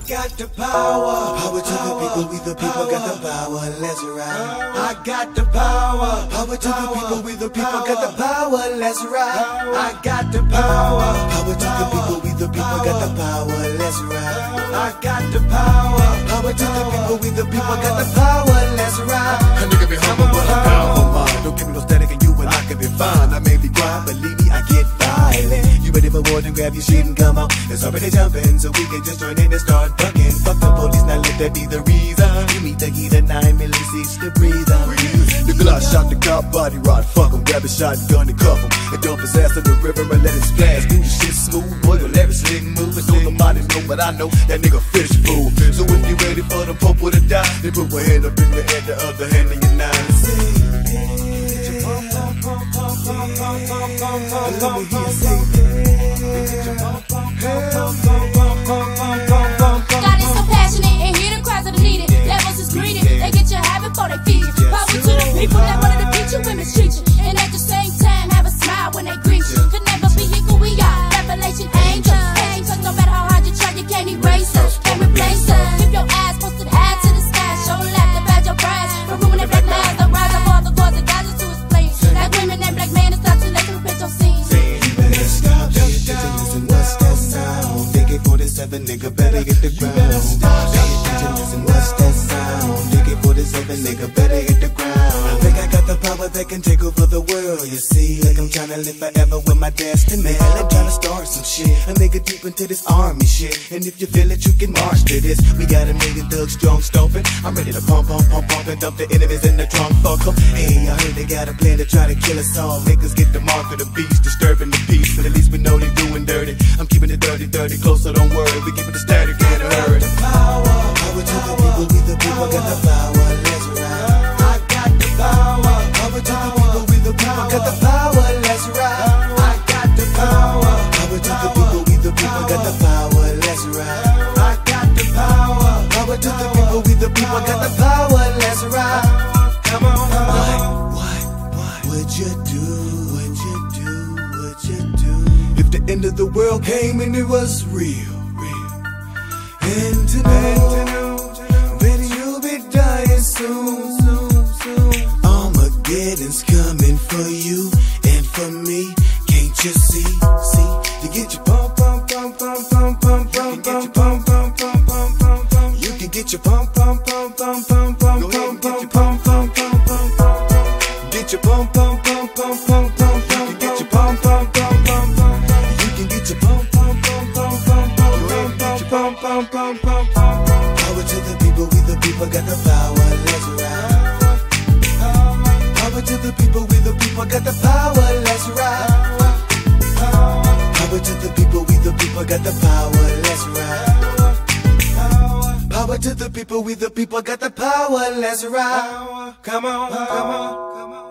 got the power. Power to the people, we the people got the power. Let's ride. I got the power. Power to the people, we the people got the power. Let's ride. I got the power. Power to the people, we the people got the power. Let's ride. I got the power. Power to the people, we the people got the power. Let's ride. A nigga be humble, but I'm powerful mind. Don't give me no static and you and I can be fine. I may be quiet, believe me, I get violent. You ready for war, then grab your shit and come on. It's already jumping, so we can just join in and start bucking. Fuck the police, now let that be the reason. You meet the heat at 9mm6 to breathe on. The Glock shot the cop, body rod, fuck him. Grab a shotgun and cuff him. And dump his ass in the river and let it splash. Do the shit smooth, boy, you'll let it slick move. And don't nobody know, but I know that nigga fish food. So if you ready for the popo to die, then put one hand up in your head, the other hand in your nine. Let me hear you say God is so passionate and hear the cries of the needed. Levels is greedy, they get your habit before they feed you. Power to the people that wanted to beat you and mistreat you, and at the same time have a smile when they greet you. Could never be equal, we are revelation angels. Cause no matter how hard you try, you can't erase us, can't replace us. Keep your eyes posted high to the sky, show laughter, badge your pride. For ruin and black lives, the rise of all the cause that God is to explain. Like women and black men, it's not too late to repent your sins. stop, pay attention, listen, what's that sound? Dig it 47, nigga, better hit the ground. Pay attention, listen, what's that sound? Dig it 47, nigga, better hit the ground. I think I got the power that can take over the world, you see. Like I'm tryna live forever with my destiny. I'm tryna start some shit, a nigga deep into this army shit. And if you feel it, you can march to this. We got a million thugs strong stomping. I'm ready to pump, pump, pump, pump, and dump the enemies in the trunk, fuck 'em. Hey, I heard they got a plan to try to kill us all. Niggas get the mark of the beast, disturbing the peace. But at least we know they doing dirty. I'm keeping it dirty, dirty, closer, don't worry. We keep it static, get it hurry. Power to the people, we the people got the power. Let's ride. I got the power. Power to the people, we the people got the power. Let's ride. I got the power. Power to the people, we the people got the power. Let's ride. I got the power. Power to the people, we the people got the power. Let's ride. Come on. What would you do? Would you do? Would you do? If the end of the world came and it was real. And to know that you'll be dying soon. Armageddon's coming for you and for me. Can't you see? You get your pump, pump, pump, pump, pump, pump, pump, pump, pump, pump, pump, pump, pump. You can get your pump, pump, pump, pump, pump, pump, pump, pump, pump, pump, pump, pump. Get your pump, pump, pump, pump, pump, pump. You can get your pump, pump, pump, pump, pump. You can get your pump, pump, pump, pump, pump, pump, pump, pump, pump, pump. Power to the people, we the people got the power. Let's ride. Power to the people, we the people got the power. Let's ride. Power to the people, we the people got the power. Let's ride. Power to the people, we the people got the power. Let's ride. Come on, come on, come on.